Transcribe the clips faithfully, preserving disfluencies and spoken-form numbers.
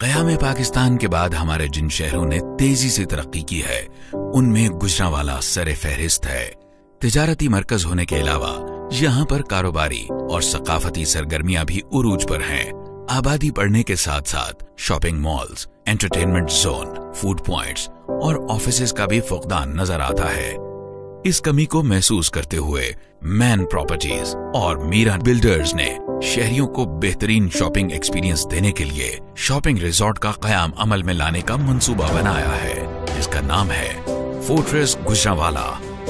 क़याम पाकिस्तान के बाद हमारे जिन शहरों ने तेजी से तरक्की की है उनमें गुजरांवाला सरे फहरिस्त है। तिजारती मरकज होने के अलावा यहाँ पर कारोबारी और सकाफती सरगर्मियां भी उरूज पर हैं। आबादी बढ़ने के साथ साथ shopping malls, entertainment zone, food points और ऑफिसेज का भी फुकदान नजर आता है। इस कमी को महसूस करते हुए मैन प्रॉपर्टीज और मीरा बिल्डर्स ने शहरियों को बेहतरीन शॉपिंग एक्सपीरियंस देने के लिए शॉपिंग रिजॉर्ट का क़याम अमल में लाने का मंसूबा बनाया है, जिसका नाम है fortress Gujranwala.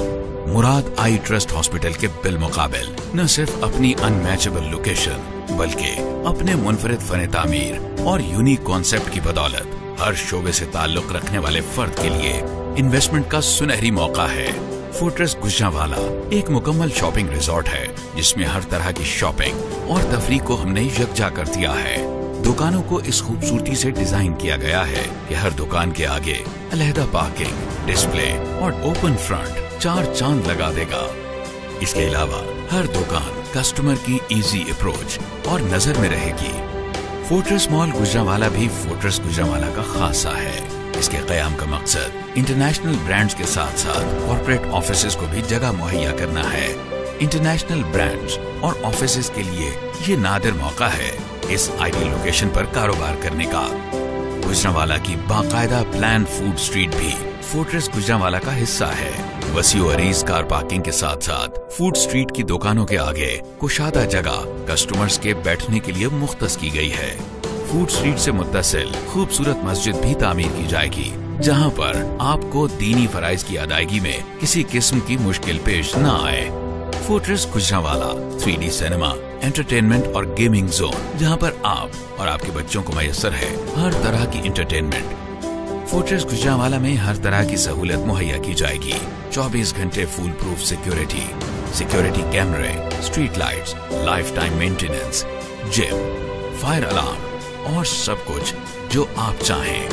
Murad eye trust hospital के बिलमुकाबिल न सिर्फ अपनी अनमैचेबल लोकेशन बल्कि अपने मुनफरिद फन तामीर और यूनिक कॉन्सेप्ट की बदौलत हर शोबे से ताल्लुक रखने वाले फर्द के लिए इन्वेस्टमेंट का सुनहरी मौका है। फोर्ट्रेस गुजरांवाला एक मुकम्मल शॉपिंग रिजॉर्ट है जिसमें हर तरह की शॉपिंग और तफरीह को हमने यकजा कर दिया है। दुकानों को इस खूबसूरती से डिजाइन किया गया है कि हर दुकान के आगे अलहदा पार्किंग, डिस्प्ले और ओपन फ्रंट चार चांद लगा देगा। इसके अलावा हर दुकान कस्टमर की इजी अप्रोच और नजर में रहेगी। फोर्ट्रेस मॉल गुजरांवाला भी फोर्ट्रेस गुजरांवाला का खासा है। इसके क़याम का मकसद इंटरनेशनल ब्रांड्स के साथ साथ कॉर्पोरेट ऑफिसेज को भी जगह मुहैया करना है। इंटरनेशनल ब्रांड्स और ऑफिसेज के लिए ये नादिर मौका है इस आइडियल लोकेशन पर कारोबार करने का। गुजरांवाला की बाकायदा प्लान फूड स्ट्रीट भी फोर्ट्रेस गुजरांवाला का हिस्सा है। वसीओ अरीज कार पार्किंग के साथ साथ फूड स्ट्रीट की दुकानों के आगे कुशादा जगह कस्टमर्स के बैठने के लिए मुख्तस की गई है। फूड स्ट्रीट से मुत्तसिल खूबसूरत मस्जिद भी तामीर की जाएगी, जहां पर आपको दीनी फराइज की अदायगी में किसी किस्म की मुश्किल पेश न आए। Fortress Gujranwala three D cinema, entertainment और गेमिंग जोन, जहां पर आप और आपके बच्चों को मैसर है हर तरह की एंटरटेनमेंट। फोर्ट्रेस गुजरांवाला में हर तरह की सहूलत मुहैया की जाएगी। चौबीस घंटे फुल प्रूफ सिक्योरिटी, सिक्योरिटी कैमरे, street lights, lifetime maintenance, gym, fire alarm और सब कुछ जो आप चाहें।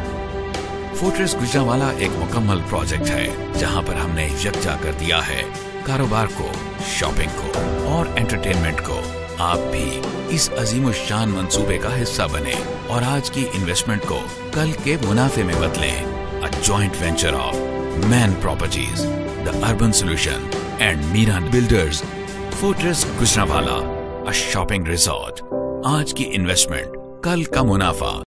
फोर्ट्रेस गुजरांवाला एक मुकम्मल प्रोजेक्ट है जहां पर हमने यकजा कर दिया है कारोबार को, शॉपिंग को और एंटरटेनमेंट को। आप भी इस अजीम शान मंसूबे का हिस्सा बने और आज की इन्वेस्टमेंट को कल के मुनाफे में बदलें। A joint venture of man properties, the urban solution and Meera builders. Fortress Gujranwala, a shopping resort. आज की इन्वेस्टमेंट, कल का मुनाफा।